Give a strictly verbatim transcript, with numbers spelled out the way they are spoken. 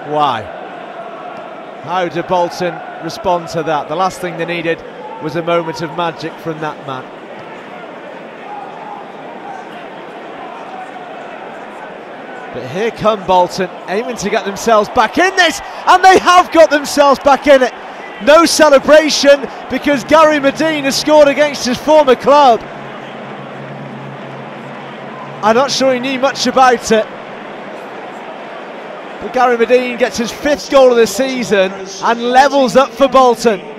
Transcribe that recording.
Why? How did Bolton respond to that? The last thing they needed was a moment of magic from that man. But here come Bolton, aiming to get themselves back in this, and they have got themselves back in it. No celebration because Gary Madine has scored against his former club. I'm not sure he knew much about it. But Gary Madine gets his fifth goal of the season and levels up for Bolton.